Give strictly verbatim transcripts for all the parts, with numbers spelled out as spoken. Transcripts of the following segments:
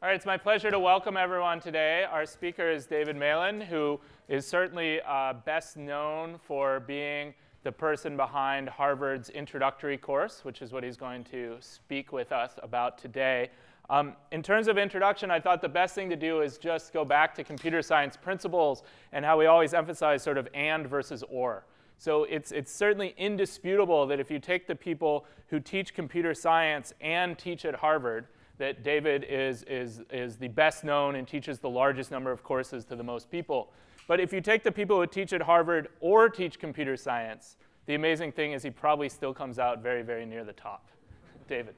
All right, it's my pleasure to welcome everyone today. Our speaker is David Malan, who is certainly uh, best known for being the person behind Harvard's introductory course, which is what he's going to speak with us about today. Um, in terms of introduction, I thought the best thing to do is just go back to computer science principles and how we always emphasize sort of and versus or. So it's, it's certainly indisputable that if you take the people who teach computer science and teach at Harvard, that David is, is, is the best known and teaches the largest number of courses to the most people. But if you take the people who teach at Harvard or teach computer science, the amazing thing is he probably still comes out very, very near the top. David.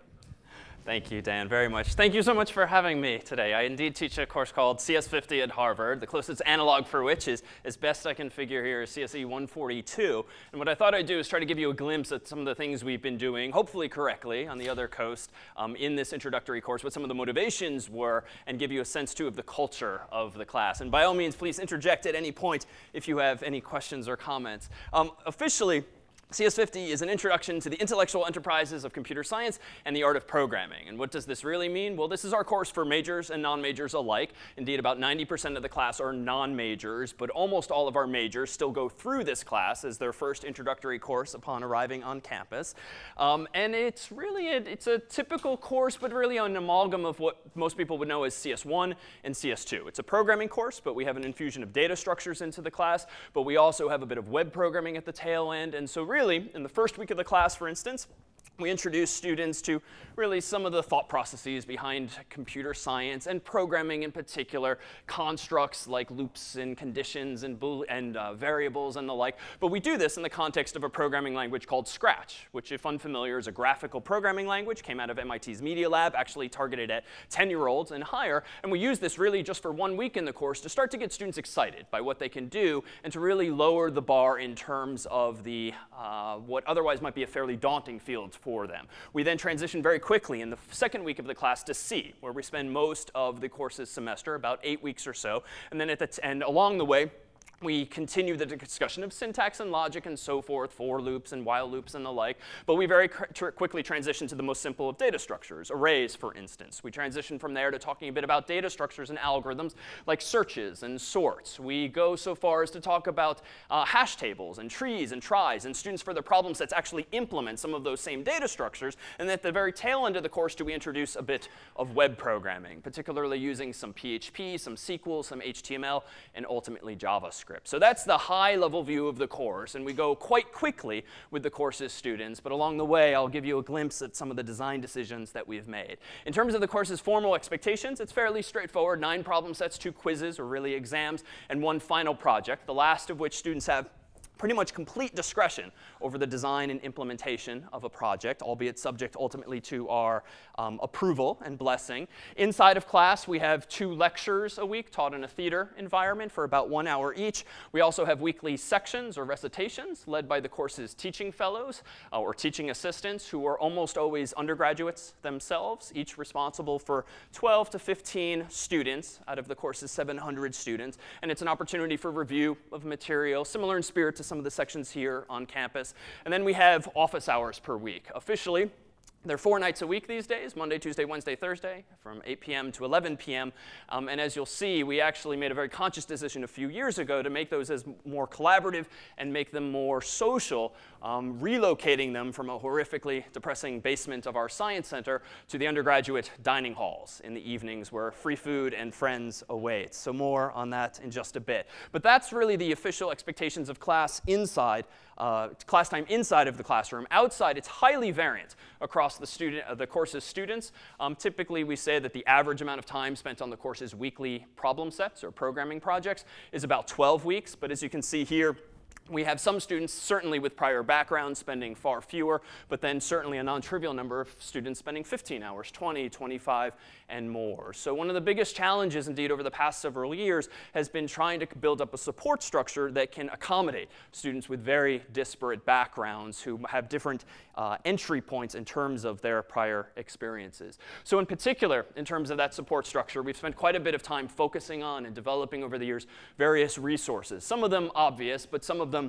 Thank you, Dan, very much. Thank you so much for having me today. I indeed teach a course called C S fifty at Harvard, the closest analog for which is, as best I can figure here, is C S E one forty-two. And what I thought I'd do is try to give you a glimpse at some of the things we've been doing, hopefully correctly, on the other coast um, in this introductory course, what some of the motivations were, and give you a sense, too, of the culture of the class. And by all means, please interject at any point if you have any questions or comments. Um, officially, C S fifty is an introduction to the intellectual enterprises of computer science and the art of programming. And what does this really mean? Well, this is our course for majors and non-majors alike. Indeed, about ninety percent of the class are non-majors, but almost all of our majors still go through this class as their first introductory course upon arriving on campus. Um, and it's really, a, it's a typical course, but really an amalgam of what most people would know as C S one and C S two. It's a programming course, but we have an infusion of data structures into the class. But we also have a bit of web programming at the tail end. And so really, Really, in the first week of the class, for instance, we introduce students to really some of the thought processes behind computer science and programming in particular, constructs like loops and conditions and, bool and uh, variables and the like. But we do this in the context of a programming language called Scratch, which, if unfamiliar, is a graphical programming language, came out of M I T's Media Lab, actually targeted at ten-year-olds and higher. And we use this really just for one week in the course to start to get students excited by what they can do and to really lower the bar in terms of the uh, what otherwise might be a fairly daunting field for for them. We then transition very quickly in the second week of the class to C, where we spend most of the course's semester, about eight weeks or so. And then at the t and along the way, we continue the discussion of syntax and logic and so forth, for loops and while loops and the like. But we very quickly transition to the most simple of data structures, arrays, for instance. We transition from there to talking a bit about data structures and algorithms like searches and sorts. We go so far as to talk about uh, hash tables and trees and tries, and students for their problem sets actually implement some of those same data structures. And at the very tail end of the course, do we introduce a bit of web programming, particularly using some P H P, some S Q L, some H T M L, and ultimately JavaScript. So that's the high-level view of the course. And we go quite quickly with the course's students. But along the way, I'll give you a glimpse at some of the design decisions that we've made. In terms of the course's formal expectations, it's fairly straightforward. Nine problem sets, two quizzes, or really exams, and one final project, the last of which students have pretty much complete discretion over the design and implementation of a project, albeit subject ultimately to our um, approval and blessing. Inside of class, we have two lectures a week taught in a theater environment for about one hour each. We also have weekly sections or recitations led by the course's teaching fellows uh, or teaching assistants, who are almost always undergraduates themselves, each responsible for twelve to fifteen students out of the course's seven hundred students. And it's an opportunity for review of material, similar in spirit to some of the sections here on campus. And then we have office hours per week. Officially, they're four nights a week these days, Monday, Tuesday, Wednesday, Thursday, from eight p m to eleven p m Um, and as you'll see, we actually made a very conscious decision a few years ago to make those as more collaborative and make them more social, um, relocating them from a horrifically depressing basement of our science center to the undergraduate dining halls in the evenings, where free food and friends await. So more on that in just a bit. But that's really the official expectations of class inside, uh, class time inside of the classroom. Outside, it's highly variant across the student, uh, the course's students. Um, typically, we say that the average amount of time spent on the course's weekly problem sets or programming projects is about twelve weeks. But as you can see here, we have some students, certainly with prior backgrounds, spending far fewer, but then certainly a non-trivial number of students spending fifteen hours, twenty, twenty-five, and more. So one of the biggest challenges, indeed, over the past several years has been trying to build up a support structure that can accommodate students with very disparate backgrounds who have different uh, entry points in terms of their prior experiences. So in particular, in terms of that support structure, we've spent quite a bit of time focusing on and developing over the years various resources. Some of them obvious, but some of them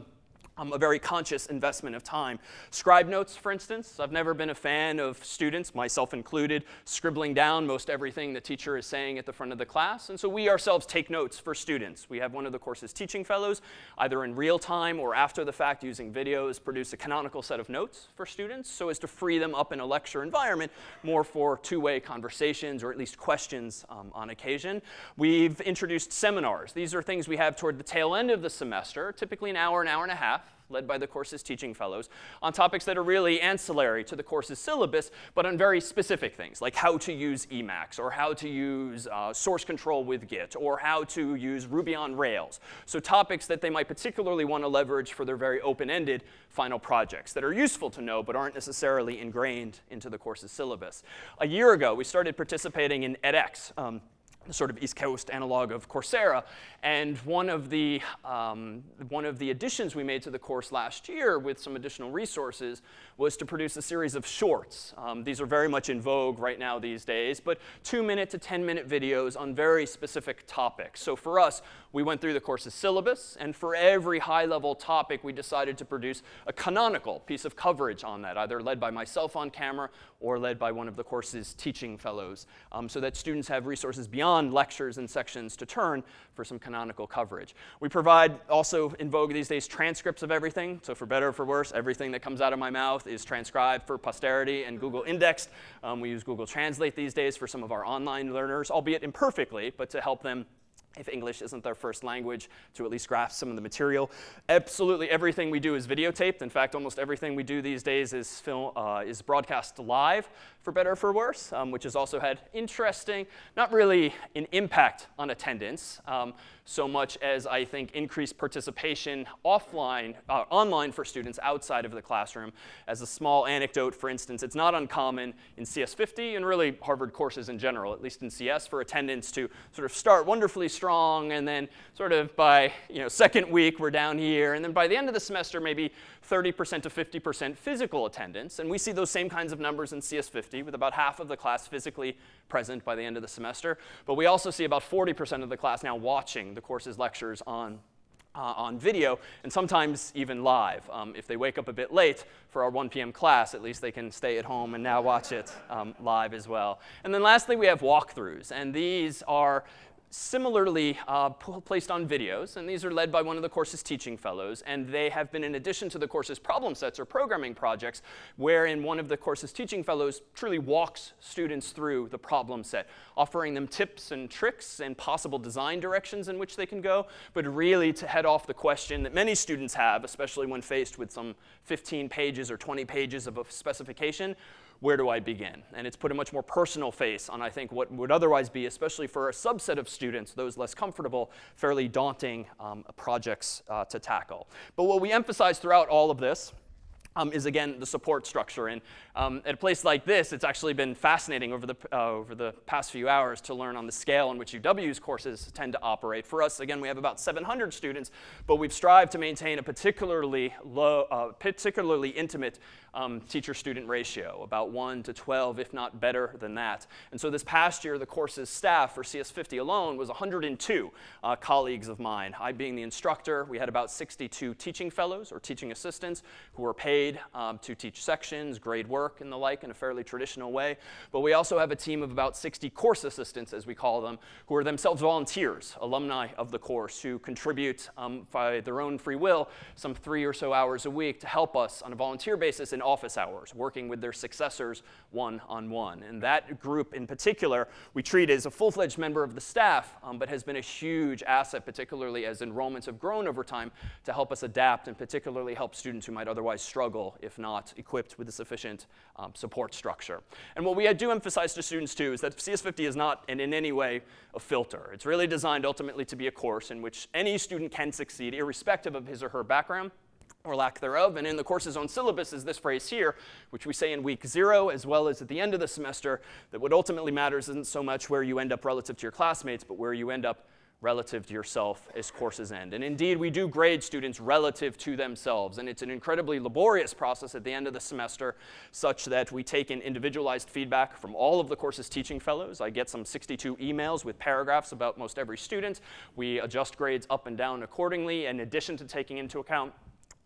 Um, a very conscious investment of time. Scribe notes, for instance. I've never been a fan of students, myself included, scribbling down most everything the teacher is saying at the front of the class. And so we ourselves take notes for students. We have one of the course's teaching fellows, either in real time or after the fact using videos, produce a canonical set of notes for students so as to free them up in a lecture environment more for two-way conversations or at least questions um, on occasion. We've introduced seminars. These are things we have toward the tail end of the semester, typically an hour, an hour and a half, led by the course's teaching fellows, on topics that are really ancillary to the course's syllabus, but on very specific things, like how to use Emacs, or how to use uh, source control with Git, or how to use Ruby on Rails. So topics that they might particularly want to leverage for their very open-ended final projects that are useful to know, but aren't necessarily ingrained into the course's syllabus. A year ago, we started participating in edX. Um, the sort of East Coast analog of Coursera. And one of the um, one of the additions we made to the course last year with some additional resources was to produce a series of shorts. Um, these are very much in vogue right now these days, but two minute to ten minute videos on very specific topics. So for us, we went through the course's syllabus, and for every high-level topic, we decided to produce a canonical piece of coverage on that, either led by myself on camera or led by one of the course's teaching fellows, um, so that students have resources beyond lectures and sections to turn for some canonical coverage. We provide also in vogue these days transcripts of everything. So for better or for worse, everything that comes out of my mouth is transcribed for posterity and Google indexed. Um, we use Google Translate these days for some of our online learners, albeit imperfectly, but to help them, if English isn't their first language, to at least grasp some of the material. Absolutely everything we do is videotaped. In fact, almost everything we do these days is, film, uh, is broadcast live, for better or for worse, um, which has also had interesting, not really an impact on attendance, um, so much as I think increased participation offline, uh, online for students outside of the classroom. As a small anecdote, for instance, it's not uncommon in C S fifty and really Harvard courses in general, at least in C S, for attendance to sort of start wonderfully strong, and then sort of by you know second week we're down here, and then by the end of the semester maybe thirty percent to fifty percent physical attendance. And we see those same kinds of numbers in C S fifty, with about half of the class physically present by the end of the semester. But we also see about forty percent of the class now watching the course's lectures on Uh, on video, and sometimes even live. Um, if they wake up a bit late for our one p m class, at least they can stay at home and now watch it um, live as well. And then lastly, we have walkthroughs. And these are similarly uh, placed on videos, and these are led by one of the course's teaching fellows, and they have been in addition to the course's problem sets or programming projects, wherein one of the course's teaching fellows truly walks students through the problem set, offering them tips and tricks and possible design directions in which they can go, but really to head off the question that many students have, especially when faced with some fifteen pages or twenty pages of a specification: where do I begin? And it's put a much more personal face on, I think, what would otherwise be, especially for a subset of students, those less comfortable, fairly daunting um, projects uh, to tackle. But what we emphasize throughout all of this Um, is, again, the support structure. And um, at a place like this, it's actually been fascinating over the, uh, over the past few hours to learn on the scale in which U W's courses tend to operate. For us, again, we have about seven hundred students, but we've strived to maintain a particularly low, uh, particularly intimate um, teacher-student ratio, about one to twelve, if not better than that. And so this past year, the course's staff for C S fifty alone was one hundred two uh, colleagues of mine. I being the instructor, we had about sixty-two teaching fellows or teaching assistants who were paid Um, to teach sections, grade work, and the like in a fairly traditional way. But we also have a team of about sixty course assistants, as we call them, who are themselves volunteers, alumni of the course, who contribute um, by their own free will some three or so hours a week to help us on a volunteer basis in office hours, working with their successors one-on-one. And that group in particular we treat as a full-fledged member of the staff, um, but has been a huge asset, particularly as enrollments have grown over time, to help us adapt and particularly help students who might otherwise struggle if not equipped with a sufficient um, support structure. And what we do emphasize to students, too, is that C S fifty is not in, in any way a filter. It's really designed ultimately to be a course in which any student can succeed, irrespective of his or her background or lack thereof. And in the course's own syllabus is this phrase here, which we say in week zero as well as at the end of the semester, that what ultimately matters isn't so much where you end up relative to your classmates, but where you end up relative to yourself as courses end. And indeed, we do grade students relative to themselves. And it's an incredibly laborious process at the end of the semester, such that we take in individualized feedback from all of the course's teaching fellows. I get some sixty-two emails with paragraphs about most every student. We adjust grades up and down accordingly, in addition to taking into account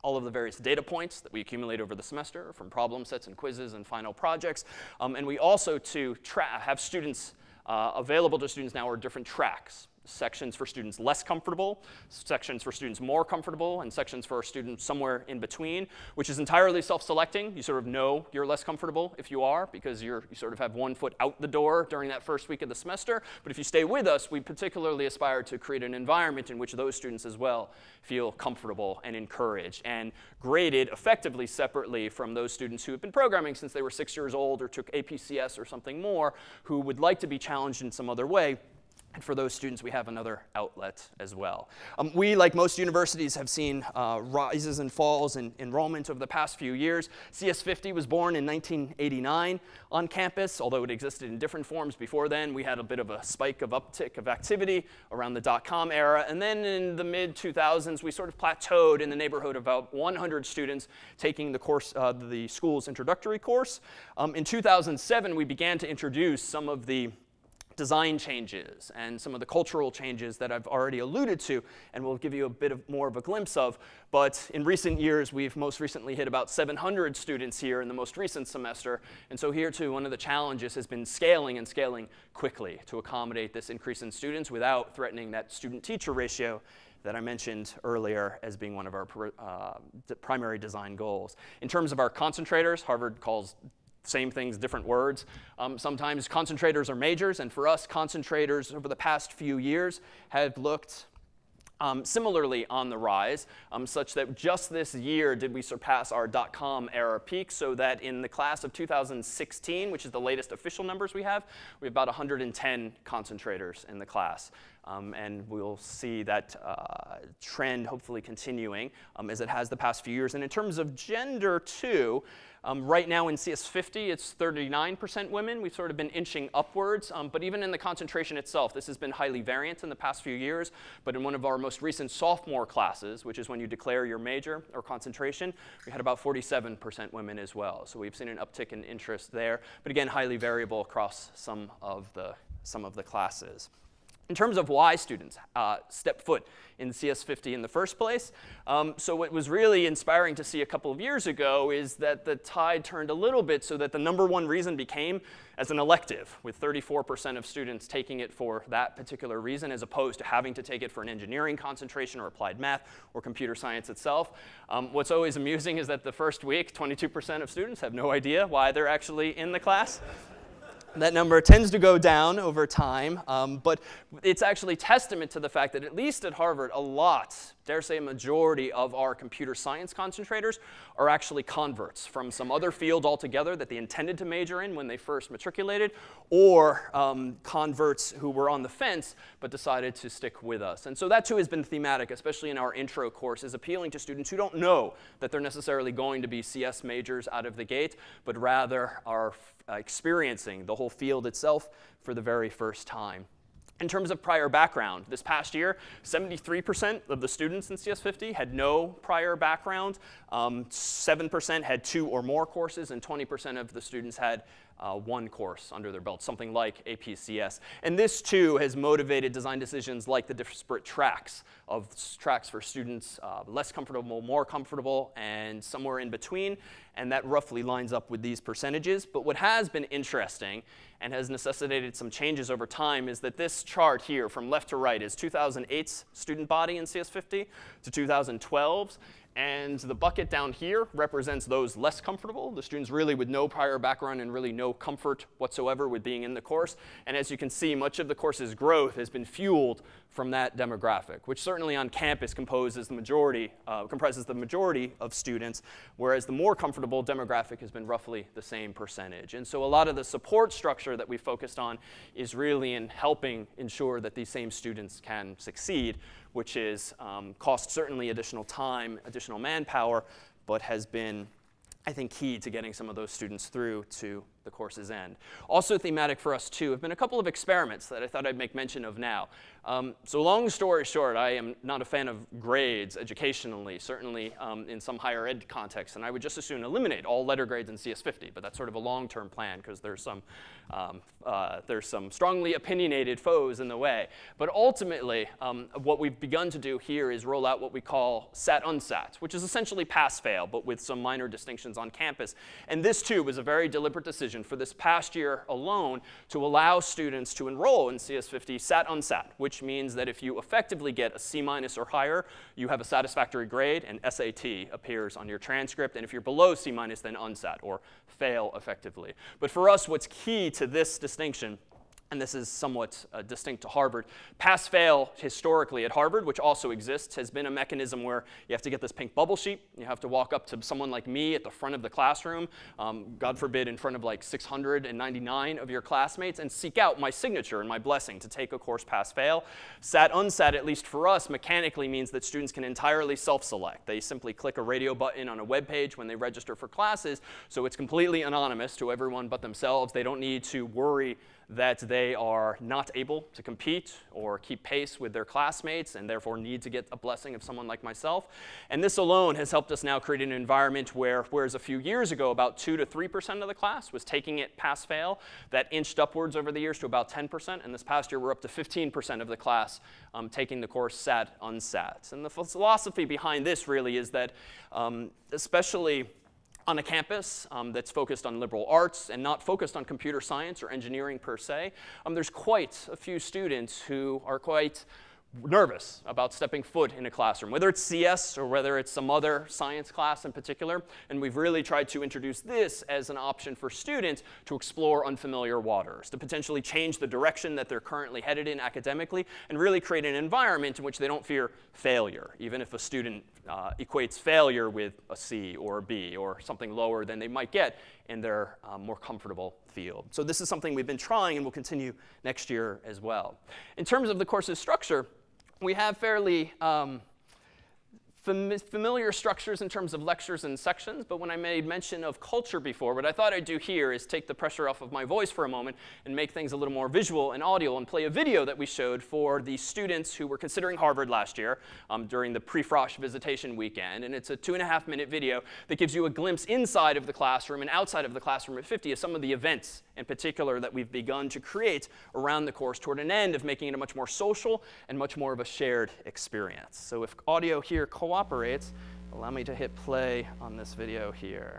all of the various data points that we accumulate over the semester from problem sets and quizzes and final projects. Um, and we also, to have students uh, available to students now are different tracks. Sections for students less comfortable, sections for students more comfortable, and sections for students somewhere in between, which is entirely self-selecting. You sort of know you're less comfortable if you are, because you're, you sort of have one foot out the door during that first week of the semester. But if you stay with us, we particularly aspire to create an environment in which those students as well feel comfortable and encouraged, and graded effectively separately from those students who have been programming since they were six years old or took A P C S or something more, who would like to be challenged in some other way. And for those students, we have another outlet as well. Um, we, like most universities, have seen uh, rises and falls in enrollment over the past few years. C S fifty was born in nineteen eighty-nine on campus, although it existed in different forms before then. We had a bit of a spike of uptick of activity around the dot-com era. And then in the mid two thousands, we sort of plateaued in the neighborhood of about one hundred students taking the course, uh, the school's introductory course. Um, in two thousand seven, we began to introduce some of the design changes and some of the cultural changes that I've already alluded to, and we'll give you a bit of more of a glimpse of. But in recent years, we've most recently hit about seven hundred students here in the most recent semester. And so here, too, one of the challenges has been scaling and scaling quickly to accommodate this increase in students without threatening that student-teacher ratio that I mentioned earlier as being one of our uh, primary design goals. In terms of our concentrators, Harvard calls same things, different words. Um, sometimes concentrators are majors, and for us, concentrators over the past few years have looked um, similarly on the rise, um, such that just this year did we surpass our dot-com era peak, so that in the class of two thousand sixteen, which is the latest official numbers we have, we have about one hundred ten concentrators in the class. Um, and we'll see that uh, trend hopefully continuing um, as it has the past few years. And in terms of gender, too, um, right now in C S fifty, it's thirty-nine percent women. We've sort of been inching upwards. Um, but even in the concentration itself, this has been highly variant in the past few years. But in one of our most recent sophomore classes, which is when you declare your major or concentration, we had about forty-seven percent women as well. So we've seen an uptick in interest there. But again, highly variable across some of the, some of the classes. In terms of why students uh, step foot in C S fifty in the first place, um, so what was really inspiring to see a couple of years ago is that the tide turned a little bit so that the number one reason became as an elective, with thirty-four percent of students taking it for that particular reason, as opposed to having to take it for an engineering concentration or applied math or computer science itself. Um, what's always amusing is that the first week, twenty-two percent of students have no idea why they're actually in the class. That number tends to go down over time, um, but it's actually testament to the fact that at least at Harvard, a lot, dare say a majority of our computer science concentrators are actually converts from some other field altogether that they intended to major in when they first matriculated, or um, converts who were on the fence but decided to stick with us. And so that, too, has been thematic, especially in our intro course, is appealing to students who don't know that they're necessarily going to be C S majors out of the gate, but rather are Uh, experiencing the whole field itself for the very first time. In terms of prior background, this past year, seventy-three percent of the students in C S fifty had no prior background, um, seven percent had two or more courses, and twenty percent of the students had uh, one course under their belt, something like A P C S. And this, too, has motivated design decisions like the disparate tracks of tracks for students uh, less comfortable, more comfortable, and somewhere in between. And that roughly lines up with these percentages. But what has been interesting and has necessitated some changes over time is that this chart here from left to right is two thousand eight's student body in C S fifty to two thousand twelve's. And the bucket down here represents those less comfortable, the students really with no prior background and really no comfort whatsoever with being in the course. And as you can see, much of the course's growth has been fueled from that demographic, which certainly on campus composes the majority, uh, comprises the majority of students, whereas the more comfortable demographic has been roughly the same percentage. And so a lot of the support structure that we focused on is really in helping ensure that these same students can succeed, which is um, cost certainly additional time, additional manpower, but has been I think, key to getting some of those students through to the course's end. Also thematic for us, too, have been a couple of experiments that I thought I'd make mention of now. Um, so long story short, I am not a fan of grades educationally, certainly um, in some higher ed context. And I would just as soon eliminate all letter grades in C S fifty. But that's sort of a long-term plan, because there's some, um, uh, there's some strongly opinionated foes in the way. But ultimately, um, what we've begun to do here is roll out what we call sat-unsat, which is essentially pass-fail, but with some minor distinctions on campus. And this, too, was a very deliberate decision for this past year alone to allow students to enroll in C S fifty sat-unsat, which means that if you effectively get a C minus or higher, you have a satisfactory grade, and S A T appears on your transcript. And if you're below C minus, then unsat, or fail effectively. But for us, what's key to this distinction, and this is somewhat uh, distinct to Harvard, pass-fail historically at Harvard, which also exists, has been a mechanism where you have to get this pink bubble sheet. You have to walk up to someone like me at the front of the classroom, um, God forbid in front of like six hundred ninety-nine of your classmates, and seek out my signature and my blessing to take a course pass-fail. Sat-unsat, at least for us, mechanically means that students can entirely self-select. They simply click a radio button on a web page when they register for classes, so it's completely anonymous to everyone but themselves. They don't need to worry that they are not able to compete or keep pace with their classmates and therefore need to get a blessing of someone like myself. And this alone has helped us now create an environment where, whereas a few years ago about two to three percent of the class was taking it pass-fail, that inched upwards over the years to about ten percent. And this past year, we're up to fifteen percent of the class um, taking the course sat-unsat. And the philosophy behind this really is that, um, especially on a campus um, that's focused on liberal arts and not focused on computer science or engineering per se, um, there's quite a few students who are quite nervous about stepping foot in a classroom, whether it's C S or whether it's some other science class in particular. And we've really tried to introduce this as an option for students to explore unfamiliar waters, to potentially change the direction that they're currently headed in academically, and really create an environment in which they don't fear failure, even if a student uh, equates failure with a C or a B or something lower than they might get in their um, more comfortable field. So this is something we've been trying and will continue next year as well. In terms of the course's structure, we have fairly um, fam familiar structures in terms of lectures and sections. But when I made mention of culture before, what I thought I'd do here is take the pressure off of my voice for a moment and make things a little more visual and audio and play a video that we showed for the students who were considering Harvard last year um, during the pre-Frosh visitation weekend. And it's a two and a half minute video that gives you a glimpse inside of the classroom and outside of the classroom at fifty of some of the events in particular that we've begun to create around the course toward an end of making it a much more social and much more of a shared experience. So if audio here cooperates, allow me to hit play on this video here.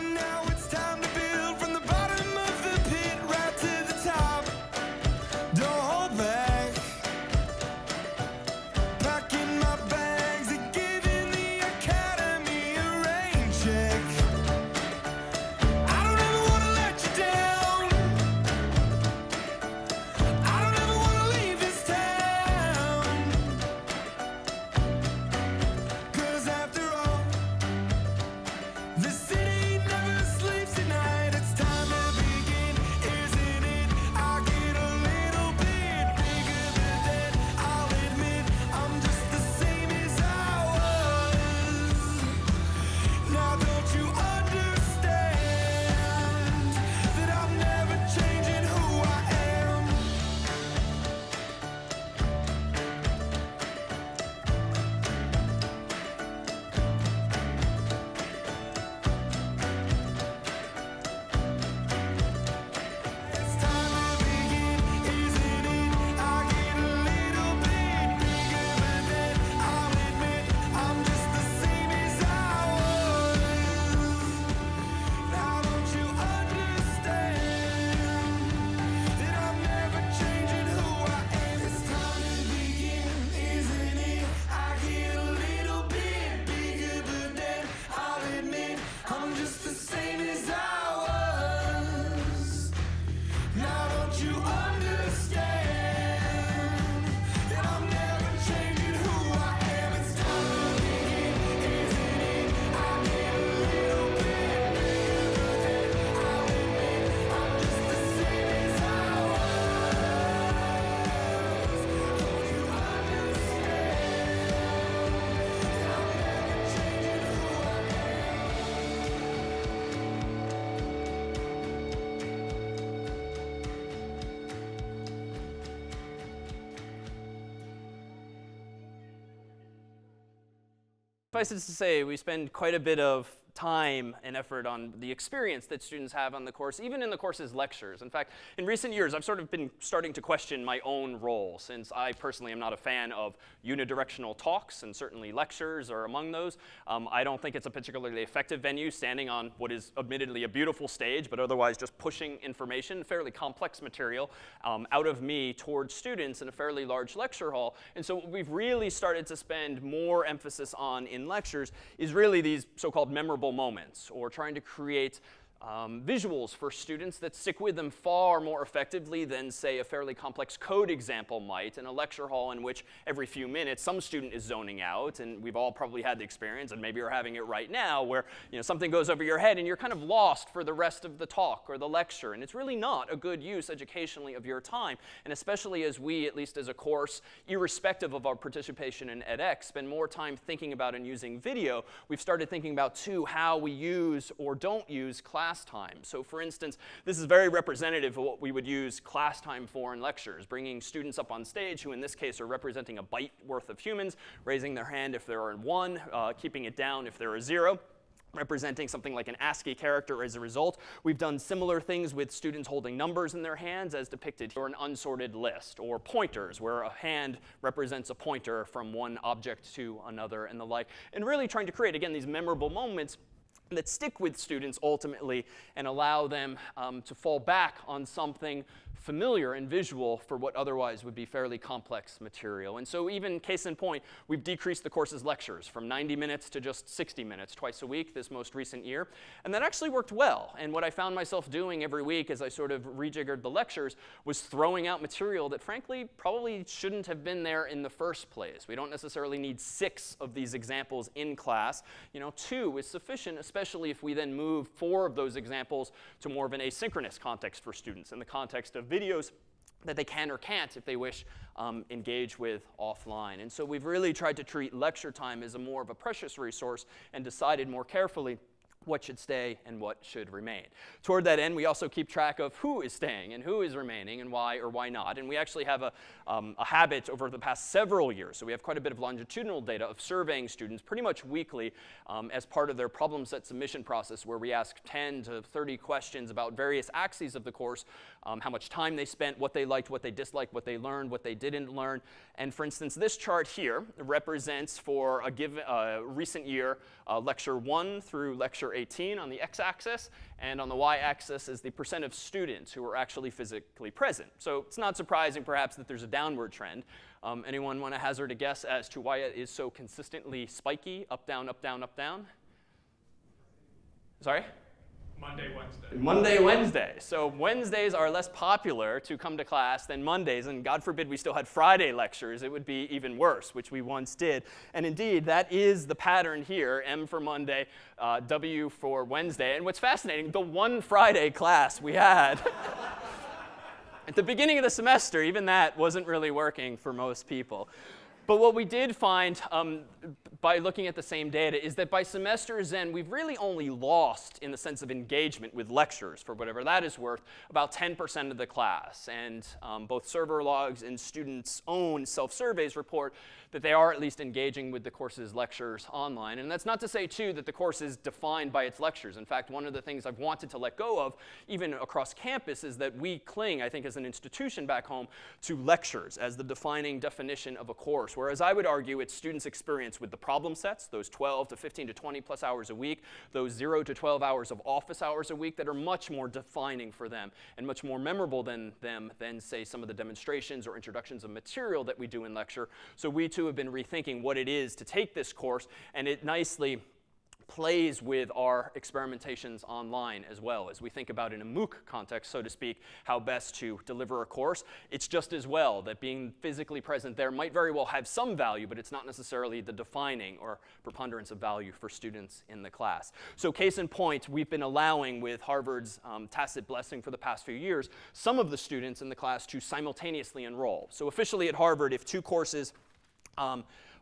Don't Suffice it to say, we spend quite a bit of time and effort on the experience that students have on the course, even in the course's lectures. In fact, in recent years, I've sort of been starting to question my own role, since I personally am not a fan of unidirectional talks, and certainly lectures are among those. Um, I don't think it's a particularly effective venue, standing on what is admittedly a beautiful stage, but otherwise just pushing information, fairly complex material, um, out of me towards students in a fairly large lecture hall. And so what we've really started to spend more emphasis on in lectures is really these so-called memorable moments, or trying to create Um, visuals for students that stick with them far more effectively than, say, a fairly complex code example might in a lecture hall in which every few minutes some student is zoning out. And we've all probably had the experience, and maybe you're having it right now, where you know, something goes over your head and you're kind of lost for the rest of the talk or the lecture. And it's really not a good use educationally of your time. And especially as we, at least as a course, irrespective of our participation in edX, spend more time thinking about and using video, we've started thinking about, too, how we use or don't use class time. So for instance, this is very representative of what we would use class time for in lectures, bringing students up on stage who in this case are representing a byte worth of humans, raising their hand if there are one, uh, keeping it down if there are zero, representing something like an ASCII character as a result. We've done similar things with students holding numbers in their hands as depicted here, or an unsorted list, or pointers, where a hand represents a pointer from one object to another and the like, and really trying to create, again, these memorable moments that stick with students ultimately and allow them um, to fall back on something familiar and visual for what otherwise would be fairly complex material. And so even case in point, we've decreased the course's lectures from ninety minutes to just sixty minutes twice a week this most recent year. And that actually worked well. And what I found myself doing every week as I sort of rejiggered the lectures was throwing out material that frankly probably shouldn't have been there in the first place. We don't necessarily need six of these examples in class. You know, two is sufficient, especially if we then move four of those examples to more of an asynchronous context for students, in the context of videos that they can or can't, if they wish, um, engage with offline. And so we've really tried to treat lecture time as a more of a precious resource and decided more carefully what should stay and what should remain. Toward that end, we also keep track of who is staying and who is remaining and why or why not. And we actually have a, um, a habit over the past several years, so we have quite a bit of longitudinal data of surveying students pretty much weekly um, as part of their problem set submission process, where we ask ten to thirty questions about various axes of the course, um, how much time they spent, what they liked, what they disliked, what they learned, what they didn't learn. And for instance, this chart here represents for a given uh, recent year uh, lecture one through lecture eighteen on the x-axis, and on the y-axis is the percent of students who are actually physically present. So it's not surprising, perhaps, that there's a downward trend. Um, anyone want to hazard a guess as to why it is so consistently spiky, up, down, up, down, up, down? Sorry? Monday, Wednesday. Monday, Wednesday. So Wednesdays are less popular to come to class than Mondays, and God forbid we still had Friday lectures. It would be even worse, which we once did. And indeed, that is the pattern here, M for Monday, uh, W for Wednesday. And what's fascinating, the one Friday class we had at the beginning of the semester, even that wasn't really working for most people. But what we did find um, by looking at the same data is that by semester's end, we've really only lost, in the sense of engagement with lectures, for whatever that is worth, about ten percent of the class. And um, both server logs and students' own self-surveys report that they are at least engaging with the course's lectures online. And that's not to say, too, that the course is defined by its lectures. In fact, one of the things I've wanted to let go of, even across campus, is that we cling, I think, as an institution back home, to lectures as the defining definition of a course. Whereas I would argue it's students' experience with the problem sets, those twelve to fifteen to twenty plus hours a week, those zero to twelve hours of office hours a week that are much more defining for them and much more memorable than them than, say, some of the demonstrations or introductions of material that we do in lecture. So we, too, have been rethinking what it is to take this course, and it nicely plays with our experimentations online as well. As we think about in a MOOC context, so to speak, how best to deliver a course, it's just as well that being physically present there might very well have some value, but it's not necessarily the defining or preponderance of value for students in the class. So case in point, we've been allowing, with Harvard's um, tacit blessing for the past few years, some of the students in the class to simultaneously enroll. So officially at Harvard, if two courses um,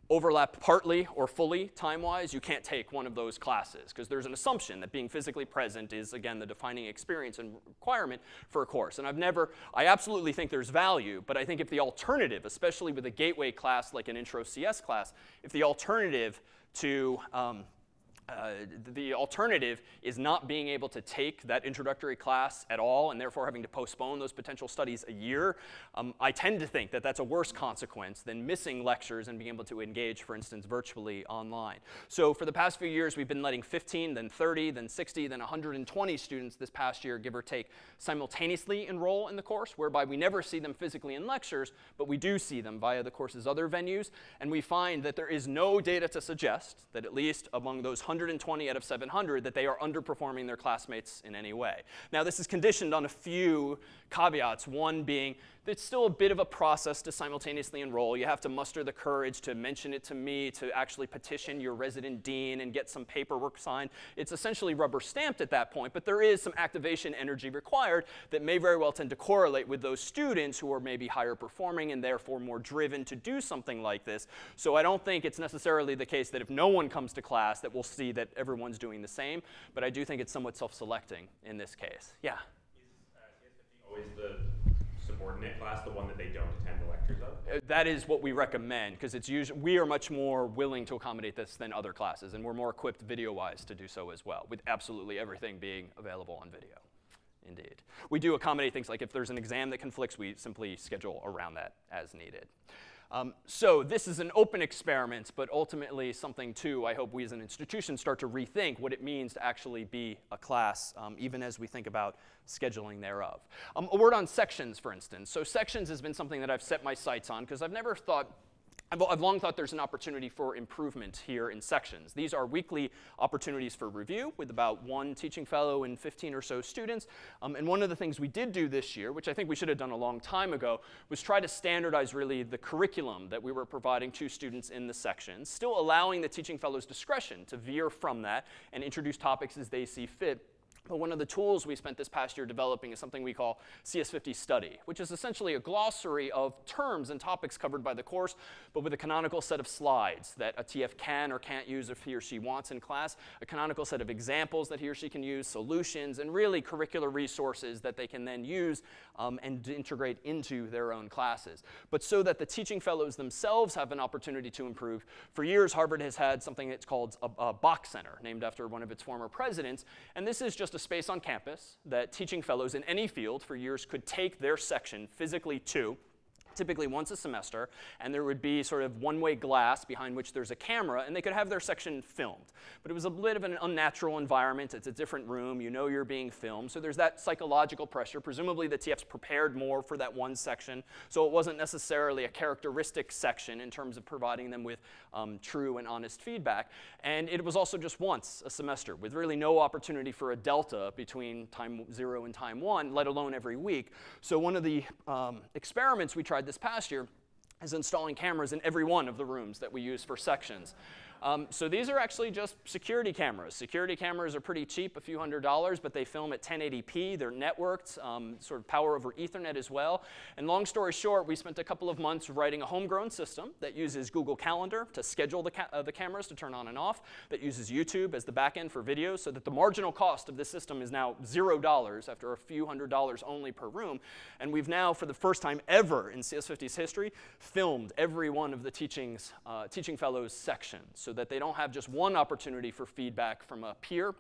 overlap partly or fully time-wise, you can't take one of those classes, because there's an assumption that being physically present is, again, the defining experience and requirement for a course. And I've never, I absolutely think there's value, but I think if the alternative, especially with a gateway class like an intro C S class, if the alternative to um, Uh, the alternative is not being able to take that introductory class at all and therefore having to postpone those potential studies a year. Um, I tend to think that that's a worse consequence than missing lectures and being able to engage, for instance, virtually online. So for the past few years, we've been letting fifteen, then thirty, then sixty, then one hundred twenty students this past year, give or take, simultaneously enroll in the course, whereby we never see them physically in lectures, but we do see them via the course's other venues. And we find that there is no data to suggest that at least among those one hundred twenty out of seven hundred that they are underperforming their classmates in any way. Now, this is conditioned on a few caveats, one being that it's still a bit of a process to simultaneously enroll. You have to muster the courage to mention it to me, to actually petition your resident dean and get some paperwork signed. It's essentially rubber stamped at that point, but there is some activation energy required that may very well tend to correlate with those students who are maybe higher performing and therefore more driven to do something like this. So I don't think it's necessarily the case that if no one comes to class that we'll see that everyone's doing the same, but I do think it's somewhat self-selecting in this case. Yeah? Is uh, C S fifty always the subordinate class, the one that they don't attend the lectures of? Uh, that is what we recommend, because it's usually, we are much more willing to accommodate this than other classes, and we're more equipped video-wise to do so as well, with absolutely everything being available on video. Indeed. We do accommodate things like if there's an exam that conflicts, we simply schedule around that as needed. Um, so this is an open experiment, but ultimately something, too, I hope we as an institution start to rethink what it means to actually be a class, um, even as we think about scheduling thereof. Um, a word on sections, for instance. So sections has been something that I've set my sights on, because I've never thought I've, I've long thought there's an opportunity for improvement here in sections. These are weekly opportunities for review with about one teaching fellow and fifteen or so students. Um, and one of the things we did do this year, which I think we should have done a long time ago, was try to standardize really the curriculum that we were providing to students in the sections, still allowing the teaching fellows discretion to veer from that and introduce topics as they see fit. But one of the tools we spent this past year developing is something we call C S fifty Study, which is essentially a glossary of terms and topics covered by the course, but with a canonical set of slides that a T F can or can't use if he or she wants in class, a canonical set of examples that he or she can use, solutions, and really curricular resources that they can then use um, and integrate into their own classes. But so that the teaching fellows themselves have an opportunity to improve. For years, Harvard has had something that's called a, a Box Center, named after one of its former presidents, and this is just a space on campus that teaching fellows in any field for years could take their section physically to, typically once a semester, and there would be sort of one-way glass behind which there's a camera, and they could have their section filmed. But it was a bit of an unnatural environment. It's a different room. You know you're being filmed. So there's that psychological pressure. Presumably the T Fs prepared more for that one section, so it wasn't necessarily a characteristic section in terms of providing them with um, true and honest feedback. And it was also just once a semester with really no opportunity for a delta between time zero and time one, let alone every week. So one of the um, experiments we tried this past year is installing cameras in every one of the rooms that we use for sections. Um, so these are actually just security cameras. Security cameras are pretty cheap, a few hundred dollars, but they film at ten eighty p. They're networked, um, sort of power over Ethernet as well. And long story short, we spent a couple of months writing a homegrown system that uses Google Calendar to schedule the, ca uh, the cameras to turn on and off, that uses YouTube as the backend for videos, so that the marginal cost of this system is now zero dollars after a few hundred dollars only per room. And we've now, for the first time ever in C S fifty's history, filmed every one of the teachings, uh, teaching fellows sections, so that they don't have just one opportunity for feedback from a peer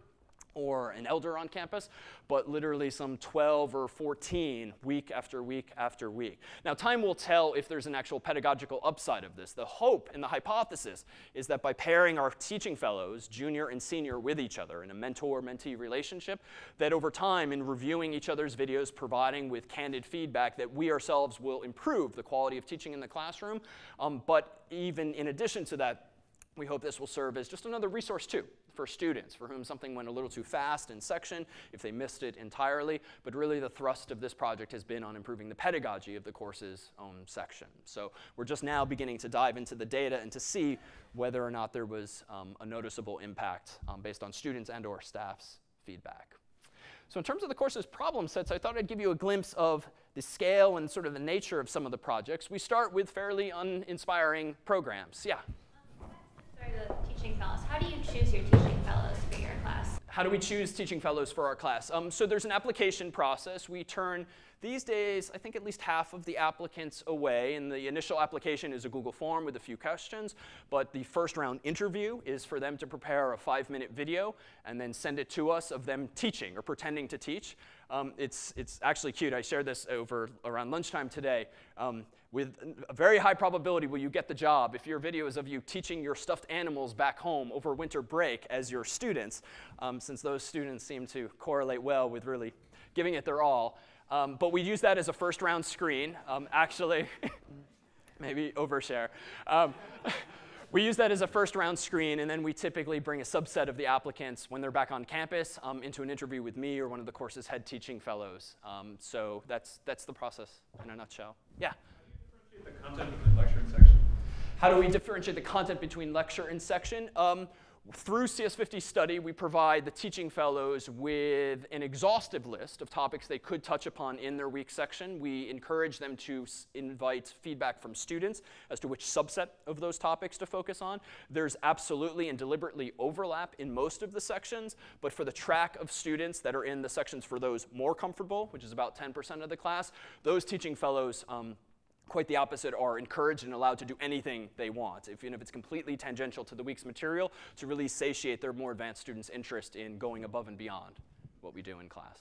or an elder on campus, but literally some twelve or fourteen week after week after week. Now, time will tell if there's an actual pedagogical upside of this. The hope and the hypothesis is that by pairing our teaching fellows, junior and senior, with each other in a mentor-mentee relationship, that over time, in reviewing each other's videos, providing with candid feedback, that we ourselves will improve the quality of teaching in the classroom. Um, but even in addition to that, we hope this will serve as just another resource, too, for students for whom something went a little too fast in section, if they missed it entirely. But really, the thrust of this project has been on improving the pedagogy of the course's own section. So we're just now beginning to dive into the data and to see whether or not there was um, a noticeable impact um, based on students and or staff's feedback. So in terms of the course's problem sets, I thought I'd give you a glimpse of the scale and sort of the nature of some of the projects. We start with fairly uninspiring programs. Yeah? teaching fellows. How do you choose your teaching fellows for your class? How do we choose teaching fellows for our class? Um, so there's an application process. We turn, these days, I think at least half of the applicants away. And the initial application is a Google form with a few questions. But the first round interview is for them to prepare a five-minute video and then send it to us of them teaching or pretending to teach. Um, it's, it's actually cute. I shared this over around lunchtime today. Um, with a very high probability will you get the job if your video is of you teaching your stuffed animals back home over winter break as your students, um, since those students seem to correlate well with really giving it their all. Um, but we use that as a first round screen. Um, actually, maybe overshare. Um, We use that as a first round screen, and then we typically bring a subset of the applicants when they're back on campus um, into an interview with me or one of the course's head teaching fellows. Um, so that's, that's the process in a nutshell. Yeah? How do you differentiate the content between lecture and section? How do we differentiate the content between lecture and section? Um, Through C S fifty study, we provide the teaching fellows with an exhaustive list of topics they could touch upon in their week section. We encourage them to invite feedback from students as to which subset of those topics to focus on. There's absolutely and deliberately overlap in most of the sections, but for the track of students that are in the sections for those more comfortable, which is about ten percent of the class, those teaching fellows um, quite the opposite, are encouraged and allowed to do anything they want, if, even if it's completely tangential to the week's material, to really satiate their more advanced students' interest in going above and beyond what we do in class.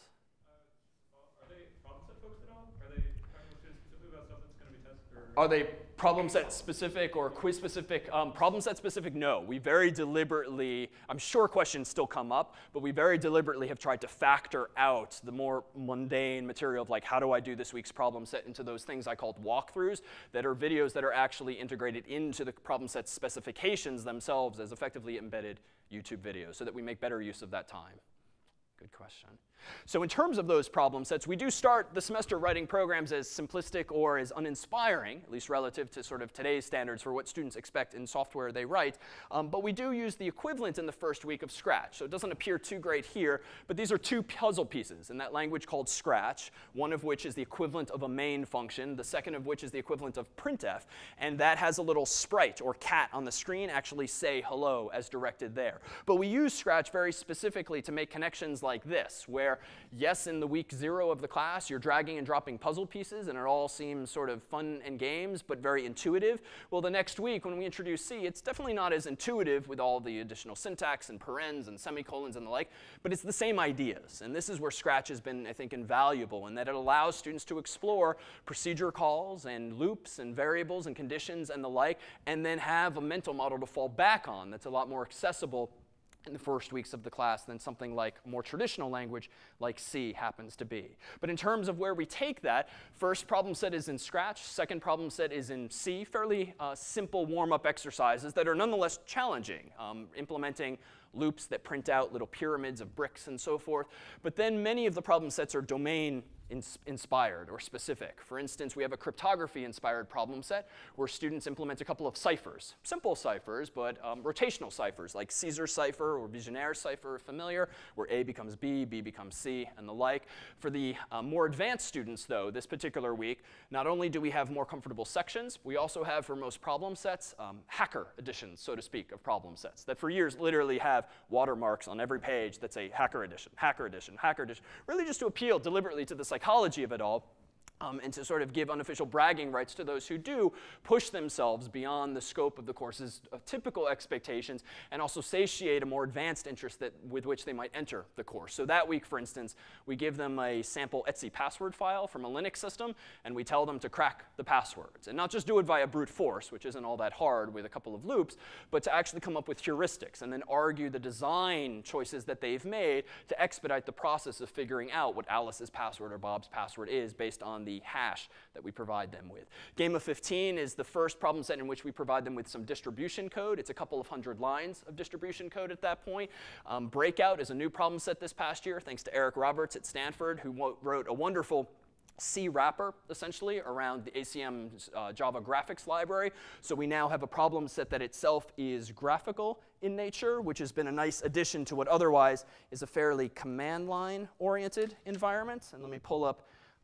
Uh, are they problem set folks at all? Are they talking with students specifically about stuff that's going to be tested? Or Are they problem set specific or quiz specific? Um, problem set specific, no. We very deliberately, I'm sure questions still come up, but we very deliberately have tried to factor out the more mundane material of like, how do I do this week's problem set into those things I called walkthroughs that are videos that are actually integrated into the problem set specifications themselves as effectively embedded YouTube videos so that we make better use of that time. Good question. So in terms of those problem sets, we do start the semester writing programs as simplistic or as uninspiring, at least relative to sort of today's standards for what students expect in software they write. Um, but we do use the equivalent in the first week of Scratch. So it doesn't appear too great here, but these are two puzzle pieces in that language called Scratch, one of which is the equivalent of a main function, the second of which is the equivalent of printf. And that has a little sprite or cat on the screen actually say hello as directed there. But we use Scratch very specifically to make connections like this, where yes, in the week zero of the class, you're dragging and dropping puzzle pieces, and it all seems sort of fun and games, but very intuitive. Well, the next week, when we introduce C, it's definitely not as intuitive with all the additional syntax and parens and semicolons and the like, but it's the same ideas. And this is where Scratch has been, I think, invaluable, in that it allows students to explore procedure calls and loops and variables and conditions and the like, and then have a mental model to fall back on that's a lot more accessible in the first weeks of the class than something like more traditional language like C happens to be. But in terms of where we take that, first problem set is in Scratch, second problem set is in C, fairly uh, simple warm-up exercises that are nonetheless challenging, um, implementing loops that print out little pyramids of bricks and so forth. But then many of the problem sets are domain ins inspired or specific. For instance, we have a cryptography-inspired problem set where students implement a couple of ciphers, simple ciphers, but um, rotational ciphers like Caesar cipher or Vigenère cipher, familiar, where A becomes B, B becomes C, and the like. For the uh, more advanced students, though, this particular week, not only do we have more comfortable sections, we also have, for most problem sets, um, hacker editions, so to speak, of problem sets that for years literally have watermarks on every page that say hacker edition, hacker edition, hacker edition, really just to appeal deliberately to the psychology of it all. Um, and to sort of give unofficial bragging rights to those who do push themselves beyond the scope of the course's uh, typical expectations, and also satiate a more advanced interest that, with which they might enter the course. So that week, for instance, we give them a sample Etsy password file from a Linux system, and we tell them to crack the passwords. And not just do it via brute force, which isn't all that hard with a couple of loops, but to actually come up with heuristics and then argue the design choices that they've made to expedite the process of figuring out what Alice's password or Bob's password is based on the hash that we provide them with. Game of fifteen is the first problem set in which we provide them with some distribution code. It's a couple of hundred lines of distribution code at that point. Um, Breakout is a new problem set this past year, thanks to Eric Roberts at Stanford, who wrote a wonderful C wrapper, essentially, around the A C M's uh, Java graphics library. So we now have a problem set that itself is graphical in nature, which has been a nice addition to what otherwise is a fairly command line oriented environment. And let me pull up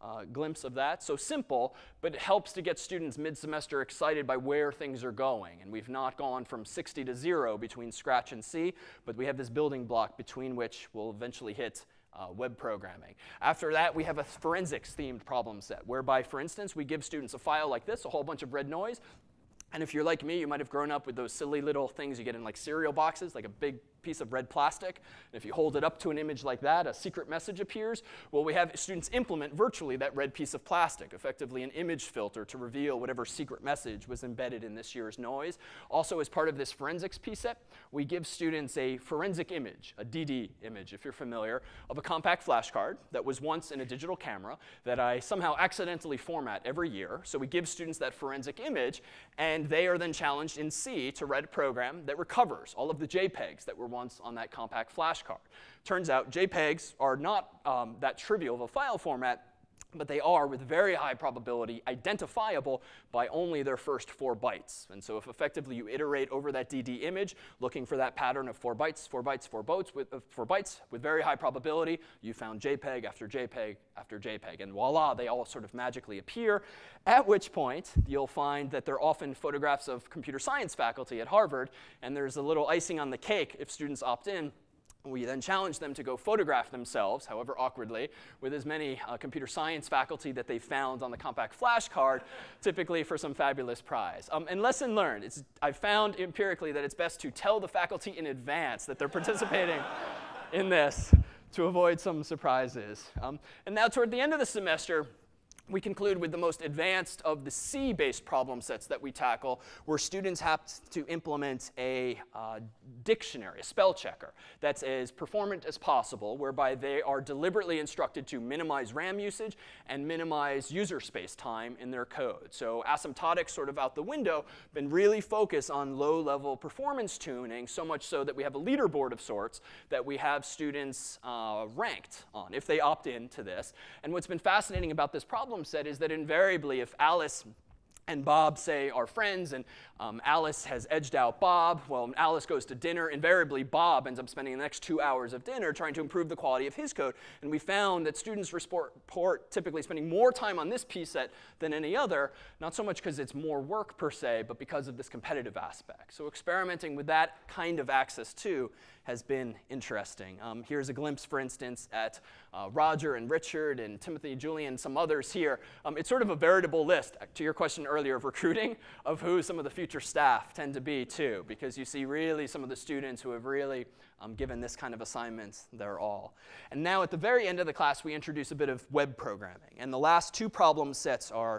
uh, glimpse of that. So simple, but it helps to get students mid-semester excited by where things are going. And we've not gone from sixty to zero between Scratch and C, but we have this building block between which we'll eventually hit Uh, web programming. After that, we have a forensics-themed problem set, whereby, for instance, we give students a file like this, a whole bunch of red noise. And if you're like me, you might have grown up with those silly little things you get in like cereal boxes, like a big piece of red plastic. And if you hold it up to an image like that, a secret message appears. Well, we have students implement virtually that red piece of plastic, effectively an image filter to reveal whatever secret message was embedded in this year's noise. Also, as part of this forensics P set, we give students a forensic image, a D D image, if you're familiar, of a compact flashcard that was once in a digital camera that I somehow accidentally format every year. So we give students that forensic image, and they are then challenged in C to write a program that recovers all of the JPEGs that were once on that compact flashcard. Turns out JPEGs are not um, that trivial of a file format, but they are, with very high probability, identifiable by only their first four bytes. And so if effectively you iterate over that D D image, looking for that pattern of four bytes, four bytes, four bytes, with, uh, four bytes, with very high probability, you found JPEG after JPEG after JPEG. And voila, they all sort of magically appear, at which point you'll find that they're often photographs of computer science faculty at Harvard, and there's a little icing on the cake if students opt in. We then challenge them to go photograph themselves, however awkwardly, with as many uh, computer science faculty that they found on the compact flashcard, typically for some fabulous prize. Um, and lesson learned, it's, I've found empirically that it's best to tell the faculty in advance that they're participating in this to avoid some surprises. Um, and now toward the end of the semester, we conclude with the most advanced of the C-based problem sets that we tackle, where students have to implement a uh, dictionary, a spell checker, that's as performant as possible, whereby they are deliberately instructed to minimize RAM usage and minimize user space time in their code. So asymptotic sort of out the window, been really focused on low-level performance tuning, so much so that we have a leaderboard of sorts that we have students uh, ranked on if they opt in to this. And what's been fascinating about this problem set is that invariably, if Alice and Bob, say, are friends, and um, Alice has edged out Bob, well, when Alice goes to dinner, invariably Bob ends up spending the next two hours of dinner trying to improve the quality of his code. And we found that students report typically spending more time on this P set than any other, not so much because it's more work per se, but because of this competitive aspect. So experimenting with that kind of access too has been interesting. Um, here's a glimpse, for instance, at uh, Roger and Richard and Timothy, Julian, and some others here. Um, it's sort of a veritable list, to your question earlier of recruiting, of who some of the future staff tend to be too, because you see really some of the students who have really um, given this kind of assignments their all. And now at the very end of the class, we introduce a bit of web programming. And the last two problem sets are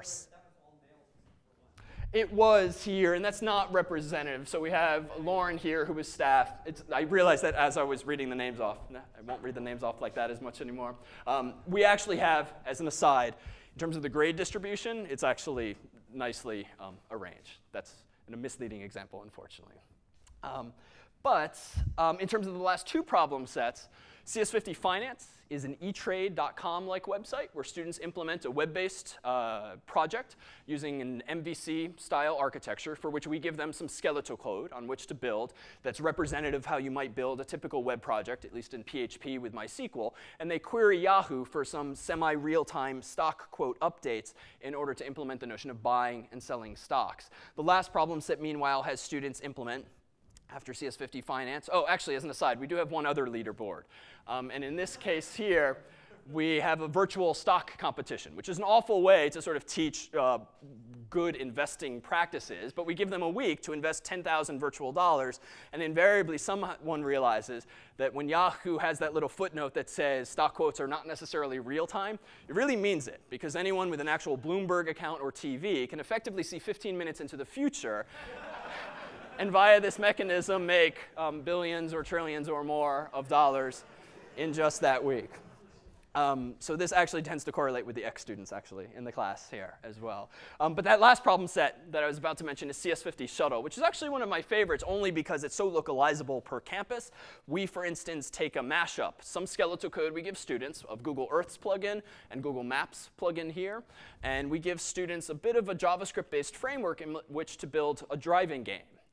It was here, and that's not representative. So we have Lauren here, who was staff. It's, I realized that as I was reading the names off. Nah, I won't read the names off like that as much anymore. Um, we actually have, as an aside, in terms of the grade distribution, it's actually nicely um, arranged. That's a misleading example, unfortunately. Um, but um, in terms of the last two problem sets, C S fifty Finance is an e trade dot com-like website where students implement a web-based uh, project using an M V C-style architecture for which we give them some skeletal code on which to build that's representative of how you might build a typical web project, at least in P H P with MySQL. And they query Yahoo for some semi-real-time stock quote updates in order to implement the notion of buying and selling stocks. The last problem set, meanwhile, has students implement after C S fifty Finance. Oh, actually, as an aside, we do have one other leaderboard. Um, and in this case here, we have a virtual stock competition, which is an awful way to sort of teach uh, good investing practices. But we give them a week to invest ten thousand virtual dollars. And invariably, someone realizes that when Yahoo has that little footnote that says stock quotes are not necessarily real time, it really means it. Because anyone with an actual Bloomberg account or T V can effectively see fifteen minutes into the future and via this mechanism make um, billions or trillions or more of dollars in just that week. Um, so this actually tends to correlate with the ex-students, actually, in the class here as well. Um, but that last problem set that I was about to mention is C S fifty Shuttle, which is actually one of my favorites only because it's so localizable per campus. We, for instance, take a mashup, some skeletal code we give students of Google Earth's plugin and Google Maps plugin here. And we give students a bit of a JavaScript-based framework in which to build a driving game.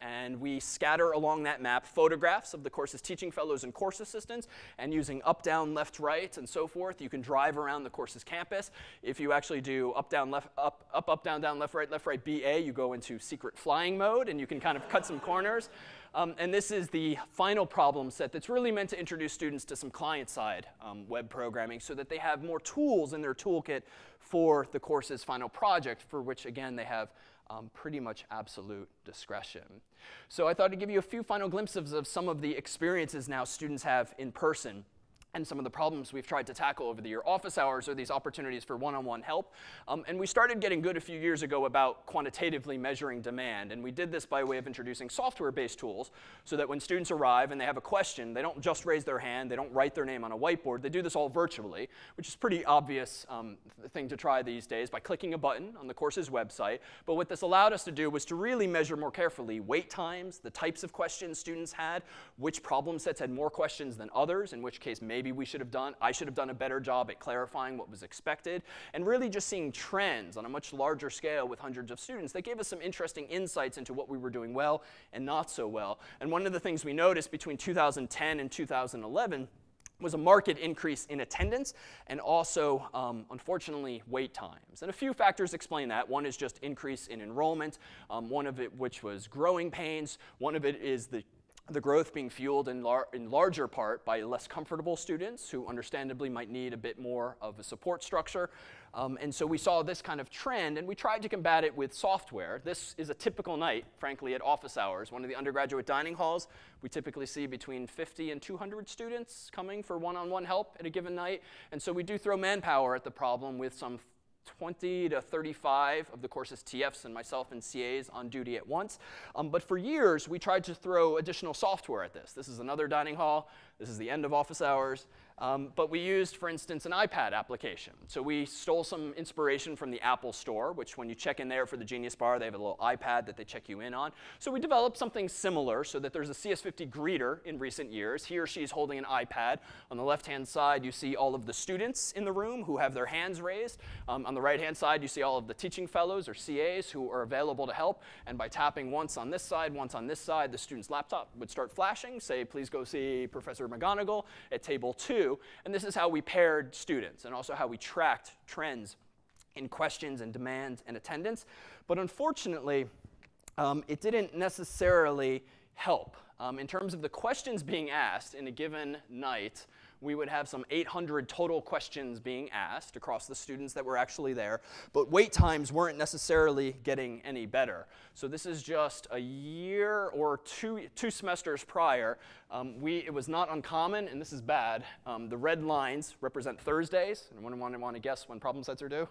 And we scatter along that map photographs of the course's teaching fellows and course assistants. And using up, down, left, right, and so forth, you can drive around the course's campus. If you actually do up, down, left, up, up, up, down, down, left, right, left, right, B A, you go into secret flying mode, and you can kind of cut some corners. Um, and this is the final problem set that's really meant to introduce students to some client-side um, web programming so that they have more tools in their toolkit for the course's final project, for which, again, they have um, pretty much absolute discretion. So I thought I'd give you a few final glimpses of some of the experiences now students have in person and some of the problems we've tried to tackle over the year. Office hours are these opportunities for one-on-one help. Um, and we started getting good a few years ago about quantitatively measuring demand. And we did this by way of introducing software-based tools so that when students arrive and they have a question, they don't just raise their hand, they don't write their name on a whiteboard. They do this all virtually, which is a pretty obvious um, thing to try these days by clicking a button on the course's website. But what this allowed us to do was to really measure more carefully wait times, the types of questions students had, which problem sets had more questions than others, in which case maybe Maybe we should have done, I should have done a better job at clarifying what was expected, and really just seeing trends on a much larger scale with hundreds of students that gave us some interesting insights into what we were doing well and not so well. And one of the things we noticed between two thousand ten and two thousand eleven was a marked increase in attendance and also, um, unfortunately, wait times. And a few factors explain that. One is just increase in enrollment, um, one of it which was growing pains. One of it is the The growth being fueled in, lar in larger part by less comfortable students who understandably might need a bit more of a support structure. Um, and so we saw this kind of trend, and we tried to combat it with software. This is a typical night, frankly, at office hours. One of the undergraduate dining halls, we typically see between fifty and two hundred students coming for one-on-one help at a given night. And so we do throw manpower at the problem with some twenty to thirty-five of the course's T Fs and myself and C As on duty at once. Um, but for years, we tried to throw additional software at this. This is another dining hall. This is the end of office hours. Um, but we used, for instance, an iPad application. So we stole some inspiration from the Apple Store, which when you check in there for the Genius Bar, they have a little iPad that they check you in on. So we developed something similar so that there's a C S fifty greeter in recent years. He or she is holding an iPad. On the left-hand side, you see all of the students in the room who have their hands raised. Um, on the right-hand side, you see all of the teaching fellows or C As who are available to help. And by tapping once on this side, once on this side, the student's laptop would start flashing, say, please go see Professor McGonagall at table two. And this is how we paired students and also how we tracked trends in questions and demand and attendance. But unfortunately, um, it didn't necessarily help. Um, in terms of the questions being asked in a given night, we would have some eight hundred total questions being asked across the students that were actually there. But wait times weren't necessarily getting any better. So this is just a year or two, two semesters prior. Um, we, it was not uncommon, and this is bad. Um, the red lines represent Thursdays. Anyone want to, want to guess when problem sets are due?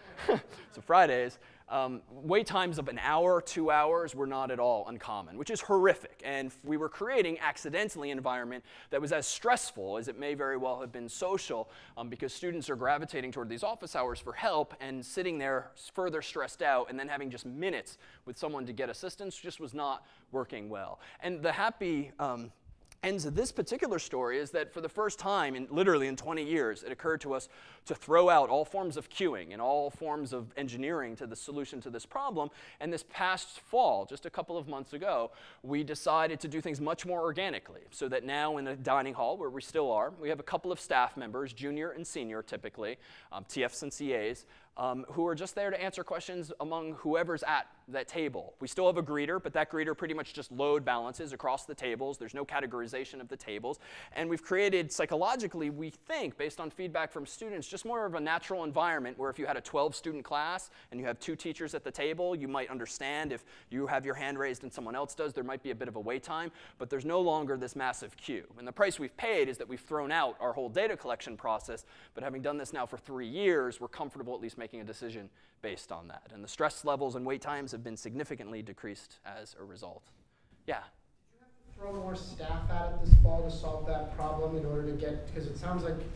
So Fridays. Um, wait times of an hour, two hours were not at all uncommon, which is horrific. And we were creating accidentally an environment that was as stressful as it may very well have been social, um, because students are gravitating toward these office hours for help and sitting there further stressed out and then having just minutes with someone to get assistance just was not working well. And the happy um, ends of this particular story is that for the first time, in, literally in twenty years, it occurred to us to throw out all forms of queuing and all forms of engineering to the solution to this problem. And this past fall, just a couple of months ago, we decided to do things much more organically, so that now in the dining hall, where we still are, we have a couple of staff members, junior and senior typically, um, T Fs and C As, Um, who are just there to answer questions among whoever's at that table. We still have a greeter, but that greeter pretty much just load balances across the tables. There's no categorization of the tables. And we've created psychologically, we think, based on feedback from students, just more of a natural environment where if you had a twelve student class and you have two teachers at the table, you might understand if you have your hand raised and someone else does, there might be a bit of a wait time. But there's no longer this massive queue. And the price we've paid is that we've thrown out our whole data collection process. But having done this now for three years, we're comfortable at least making making a decision based on that. And the stress levels and wait times have been significantly decreased as a result. Yeah? Did you have to throw more staff at it this fall to solve that problem in order to get, because it sounds like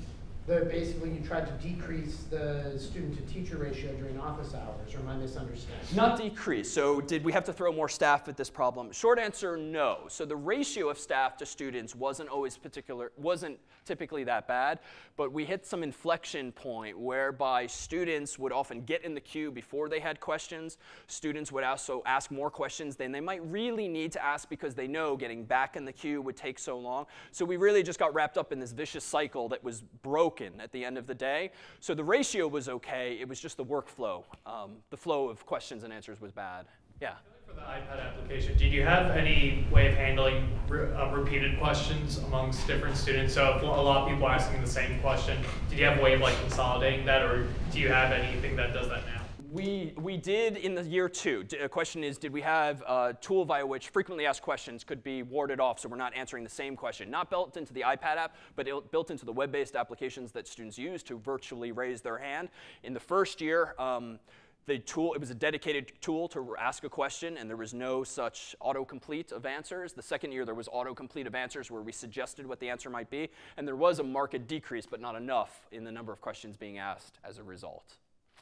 The, basically, you tried to decrease the student-to-teacher ratio during office hours, or am I misunderstanding? Not decrease. So did we have to throw more staff at this problem? Short answer, no. So the ratio of staff to students wasn't always particular, wasn't typically that bad, but we hit some inflection point whereby students would often get in the queue before they had questions. Students would also ask more questions than they might really need to ask because they know getting back in the queue would take so long. So we really just got wrapped up in this vicious cycle that was broken at the end of the day. So the ratio was okay. It was just the workflow. Um, the flow of questions and answers was bad. Yeah? For the iPad application, did you have any way of handling re uh, repeated questions amongst different students? So if a lot of people are asking the same question, did you have a way of like consolidating that, or do you have anything that does that now? We, we did in the year two. The question is, did we have a tool via which frequently asked questions could be warded off so we're not answering the same question? Not built into the iPad app, but it, built into the web-based applications that students use to virtually raise their hand. In the first year, um, the tool, it was a dedicated tool to ask a question, and there was no such autocomplete of answers. The second year, there was autocomplete of answers where we suggested what the answer might be, and there was a marked decrease, but not enough in the number of questions being asked as a result.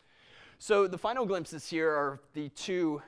So the final glimpses here are the two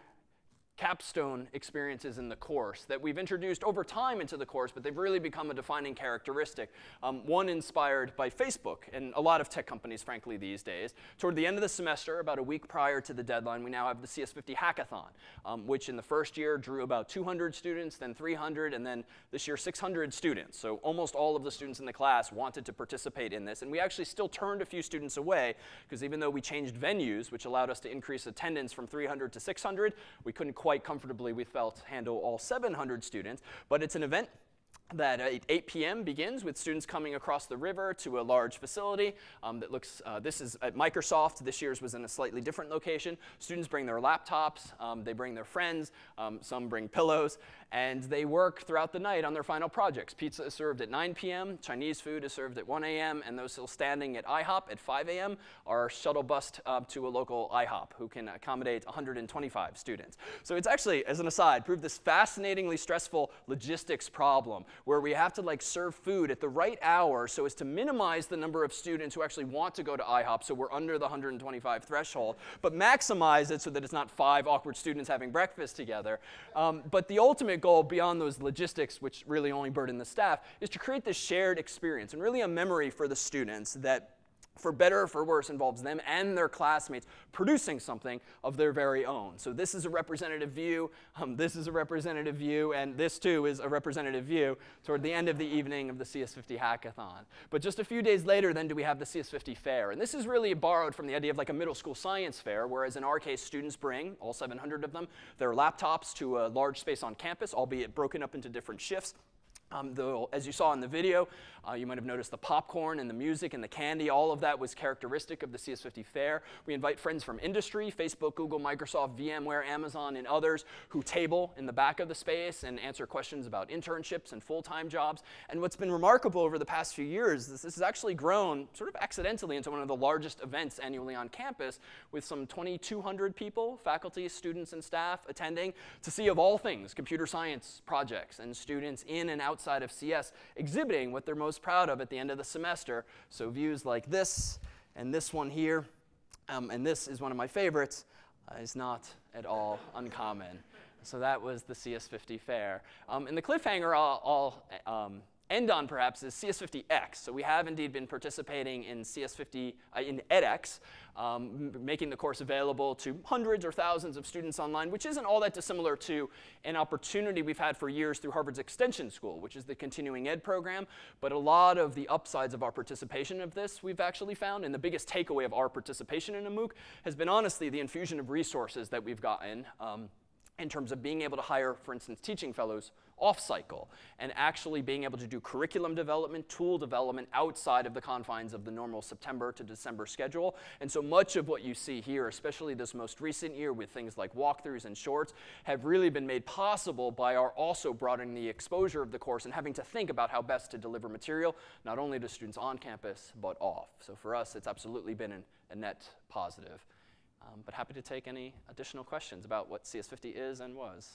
capstone experiences in the course that we've introduced over time into the course, but they've really become a defining characteristic. Um, one inspired by Facebook and a lot of tech companies, frankly, these days. Toward the end of the semester, about a week prior to the deadline, we now have the C S fifty hackathon, um, which in the first year drew about two hundred students, then three hundred, and then this year six hundred students. So almost all of the students in the class wanted to participate in this. And we actually still turned a few students away, because even though we changed venues, which allowed us to increase attendance from three hundred to six hundred, we couldn't quite comfortably, we felt, handle all seven hundred students. But it's an event that at eight p m begins with students coming across the river to a large facility um, that looks, uh, this is at Microsoft. This year's was in a slightly different location. Students bring their laptops, um, they bring their friends, um, some bring pillows, and they work throughout the night on their final projects. Pizza is served at nine p m, Chinese food is served at one a m, and those still standing at IHOP at five a m are shuttle bused uh, to a local IHOP who can accommodate one hundred twenty-five students. So it's actually, as an aside, proved this fascinatingly stressful logistics problem where we have to like serve food at the right hour so as to minimize the number of students who actually want to go to IHOP, so we're under the one hundred twenty-five threshold, but maximize it so that it's not five awkward students having breakfast together. Um, but the ultimate goal beyond those logistics, which really only burden the staff, is to create this shared experience and really a memory for the students that, for better or for worse, involves them and their classmates producing something of their very own. So this is a representative view, um, this is a representative view, and this too is a representative view toward the end of the evening of the C S fifty hackathon. But just a few days later, then, do we have the C S fifty fair. And this is really borrowed from the idea of like a middle school science fair, whereas in our case, students bring, all seven hundred of them, their laptops to a large space on campus, albeit broken up into different shifts. Um, though, as you saw in the video, uh, you might have noticed the popcorn and the music and the candy. All of that was characteristic of the C S fifty fair. We invite friends from industry, Facebook, Google, Microsoft, VMware, Amazon, and others who table in the back of the space and answer questions about internships and full-time jobs. And what's been remarkable over the past few years is this has actually grown sort of accidentally into one of the largest events annually on campus, with some twenty-two hundred people, faculty, students, and staff attending to see, of all things, computer science projects and students in and out outside of C S exhibiting what they're most proud of at the end of the semester. So views like this and this one here, um, and this is one of my favorites, uh, is not at all uncommon. So that was the C S fifty fair. Um, and the cliffhanger I'll, I'll um, end on perhaps is C S fifty X. So we have indeed been participating in C S fifty, uh, in edX, um, making the course available to hundreds or thousands of students online, which isn't all that dissimilar to an opportunity we've had for years through Harvard's Extension School, which is the continuing ed program. But a lot of the upsides of our participation of this we've actually found, and the biggest takeaway of our participation in a MOOC has been honestly the infusion of resources that we've gotten um, in terms of being able to hire, for instance, teaching fellows off-cycle, and actually being able to do curriculum development, tool development outside of the confines of the normal September to December schedule. And so much of what you see here, especially this most recent year with things like walkthroughs and shorts, have really been made possible by our also broadening the exposure of the course and having to think about how best to deliver material, not only to students on campus, but off. So for us, it's absolutely been an, a net positive. Um, but happy to take any additional questions about what C S fifty is and was.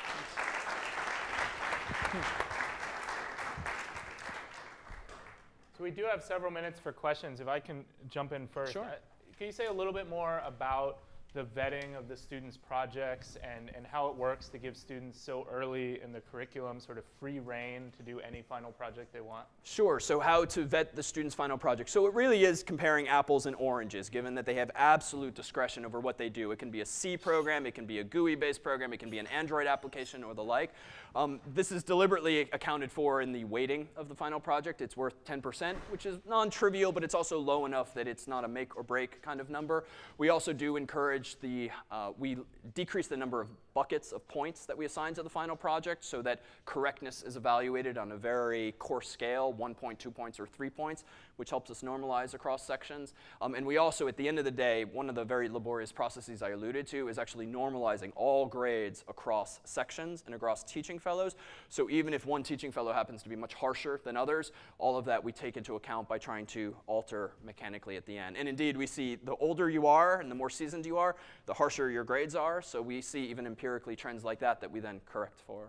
So So we do have several minutes for questions. If I can jump in first. Sure. Uh, can you say a little bit more about the vetting of the students' projects and, and how it works to give students so early in the curriculum sort of free rein to do any final project they want? Sure, so how to vet the student's final project. So it really is comparing apples and oranges, given that they have absolute discretion over what they do. It can be a C program, it can be a G U I-based program, it can be an Android application or the like. Um, this is deliberately accounted for in the weighting of the final project. It's worth ten percent, which is non-trivial, but it's also low enough that it's not a make or break kind of number. We also do encourage the, uh, we decrease the number of buckets of points that we assign to the final project so that correctness is evaluated on a very coarse scale, one point, two points, or three points, which helps us normalize across sections. Um, and we also, at the end of the day, one of the very laborious processes I alluded to is actually normalizing all grades across sections and across teaching fellows. So even if one teaching fellow happens to be much harsher than others, all of that we take into account by trying to alter mechanically at the end. And indeed, we see the older you are and the more seasoned you are, the harsher your grades are. So we see even empirically trends like that that we then correct for.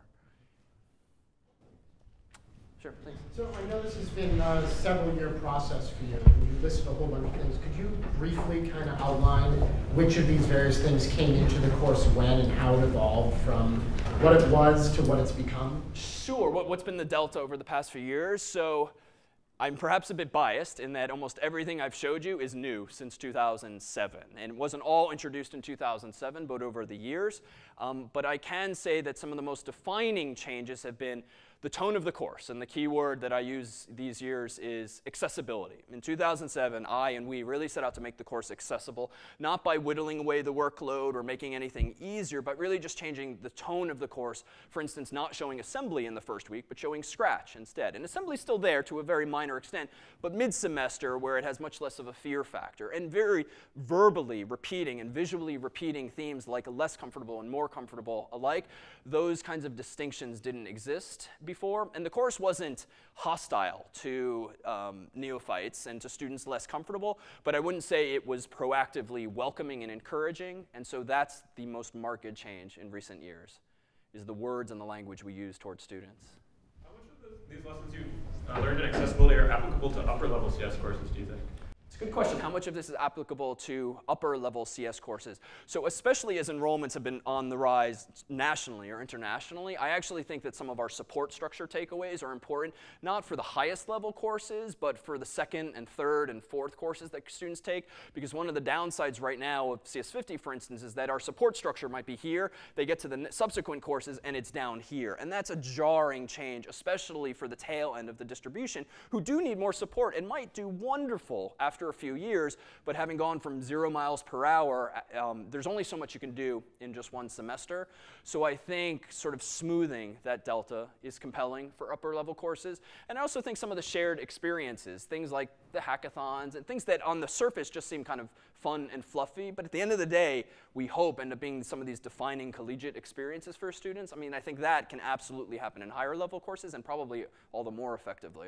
Sure, please. So I know this has been a several-year process for you, and you listed a whole bunch of things. Could you briefly kind of outline which of these various things came into the course when and how it evolved from what it was to what it's become? Sure. What, what's been the delta over the past few years? So I'm perhaps a bit biased in that almost everything I've showed you is new since two thousand seven. And it wasn't all introduced in two thousand seven, but over the years. Um, but I can say that some of the most defining changes have been the tone of the course. And the key word that I use these years is accessibility. In two thousand seven, I and we really set out to make the course accessible, not by whittling away the workload or making anything easier, but really just changing the tone of the course. For instance, not showing assembly in the first week, but showing Scratch instead. And assembly is still there to a very minor extent, but mid-semester where it has much less of a fear factor, and very verbally repeating and visually repeating themes like less comfortable and more comfortable alike, those kinds of distinctions didn't exist before. And the course wasn't hostile to um, neophytes and to students less comfortable, but I wouldn't say it was proactively welcoming and encouraging. And so that's the most marked change in recent years, is the words and the language we use towards students. How much of this, these lessons you uh, learned in accessibility are applicable to upper level C S courses, do you think? Good question. How much of this is applicable to upper level C S courses? So especially as enrollments have been on the rise nationally or internationally, I actually think that some of our support structure takeaways are important, not for the highest level courses, but for the second and third and fourth courses that students take. Because one of the downsides right now of C S fifty, for instance, is that our support structure might be here. They get to the subsequent courses and it's down here. And that's a jarring change, especially for the tail end of the distribution, who do need more support and might do wonderful after a few years, but having gone from zero miles per hour, um, there's only so much you can do in just one semester. So I think sort of smoothing that delta is compelling for upper level courses. And I also think some of the shared experiences, things like the hackathons and things that on the surface just seem kind of fun and fluffy, but at the end of the day, we hope end up being some of these defining collegiate experiences for students. I mean, I think that can absolutely happen in higher level courses and probably all the more effectively.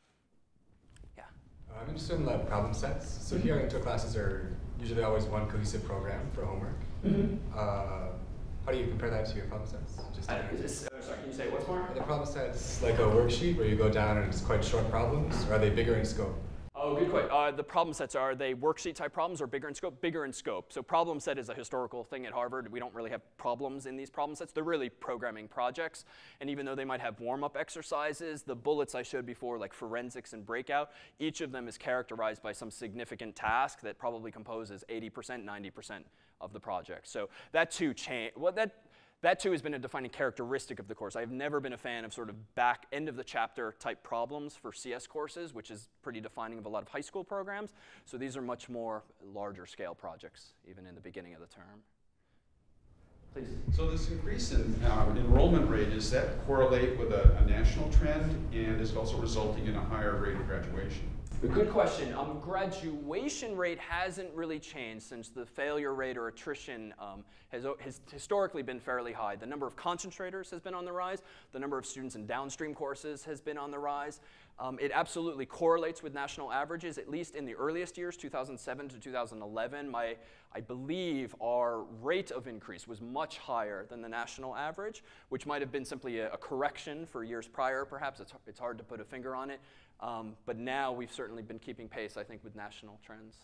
I'm interested in the problem sets. So here, intro classes are usually always one cohesive program for homework. Mm-hmm. uh, how do you compare that to your problem sets? Just uh, is this, uh, sorry, can you say what's more? Are the problem sets like a worksheet where you go down and it's quite short problems, or are they bigger in scope? Oh, good question. Uh, the problem sets, are they worksheet type problems or bigger in scope? Bigger in scope. So problem set is a historical thing at Harvard. We don't really have problems in these problem sets. They're really programming projects. And even though they might have warm-up exercises, the bullets I showed before, like forensics and breakout, each of them is characterized by some significant task that probably composes eighty percent, ninety percent of the project. So that too change. Well, that. That, too, has been a defining characteristic of the course. I've never been a fan of sort of back end of the chapter type problems for C S courses, which is pretty defining of a lot of high school programs. So these are much more larger scale projects, even in the beginning of the term. Please. So this increase in uh, enrollment rate, does that correlate with a, a national trend, and is it also resulting in a higher rate of graduation? Good question. Um, graduation rate hasn't really changed since the failure rate or attrition um, has, has historically been fairly high. The number of concentrators has been on the rise. The number of students in downstream courses has been on the rise. Um, it absolutely correlates with national averages, at least in the earliest years, two thousand seven to two thousand eleven. My, I believe our rate of increase was much higher than the national average, which might have been simply a, a correction for years prior, perhaps. It's, it's hard to put a finger on it. Um, but now we've certainly been keeping pace, I think, with national trends.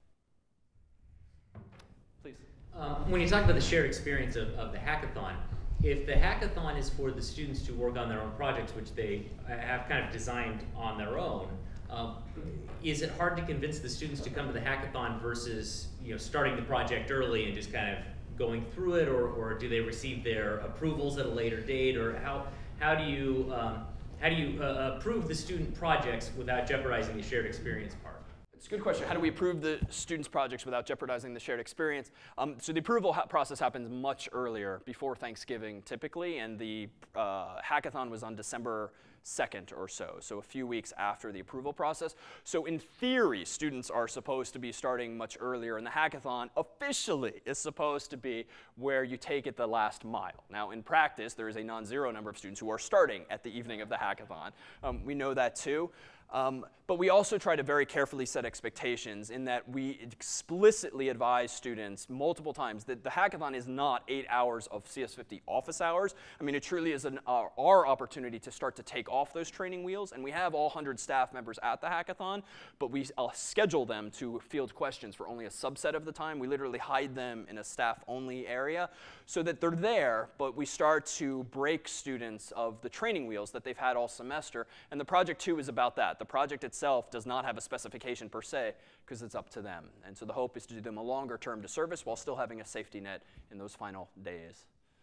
Please. Um, when you talk about the shared experience of, of the hackathon, if the hackathon is for the students to work on their own projects, which they have kind of designed on their own, um, is it hard to convince the students to come to the hackathon versus, you know, starting the project early and just kind of going through it, or, or do they receive their approvals at a later date, or how how do you um, how do you uh, approve the student projects without jeopardizing the shared experience part? It's a good question. How do we approve the students' projects without jeopardizing the shared experience? Um, so the approval ha process happens much earlier, before Thanksgiving typically, and the uh, hackathon was on December second or so, so a few weeks after the approval process. So in theory, students are supposed to be starting much earlier, and the hackathon officially is supposed to be where you take it the last mile. Now, in practice, there is a non-zero number of students who are starting at the evening of the hackathon. Um, we know that too. Um, but we also try to very carefully set expectations in that we explicitly advise students multiple times that the hackathon is not eight hours of C S fifty office hours. I mean, it truly is an, our, our opportunity to start to take off those training wheels. And we have all one hundred staff members at the hackathon, but we uh, schedule them to field questions for only a subset of the time. We literally hide them in a staff-only area so that they're there, but we start to break students of the training wheels that they've had all semester. And the project two is about that. The project itself does not have a specification per se, because it's up to them. And so the hope is to do them a longer term to service while still having a safety net in those final days.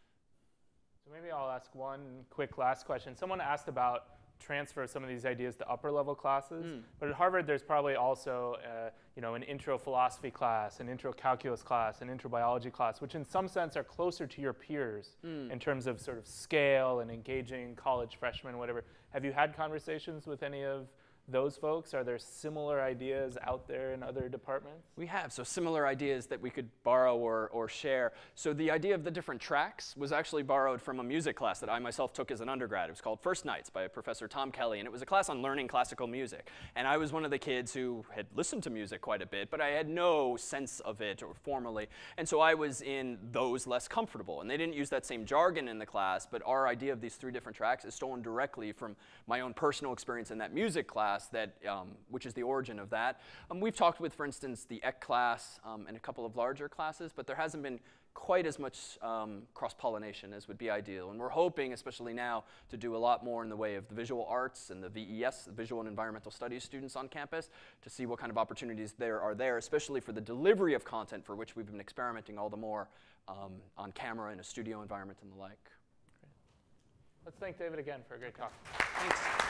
So maybe I'll ask one quick last question. Someone asked about transfer of some of these ideas to upper level classes. Mm. But at Harvard, there's probably also uh, you know, an intro philosophy class, an intro calculus class, an intro biology class, which in some sense are closer to your peers mm. in terms of sort of scale and engaging college freshmen, whatever. Have you had conversations with any of those folks? Are there similar ideas out there in other departments? We have, so similar ideas that we could borrow or, or share. So the idea of the different tracks was actually borrowed from a music class that I myself took as an undergrad. It was called First Nights by Professor Tom Kelly, and it was a class on learning classical music. And I was one of the kids who had listened to music quite a bit, but I had no sense of it or formally. And so I was in those less comfortable. And they didn't use that same jargon in the class, but our idea of these three different tracks is stolen directly from my own personal experience in that music class. That, um, which is the origin of that. Um, we've talked with, for instance, the E C class um, and a couple of larger classes, but there hasn't been quite as much um, cross-pollination as would be ideal. And we're hoping, especially now, to do a lot more in the way of the visual arts and the V E S, the Visual and Environmental Studies students on campus, to see what kind of opportunities there are there, especially for the delivery of content for which we've been experimenting all the more um, on camera in a studio environment and the like. Great. Let's thank David again for a great talk. Thanks.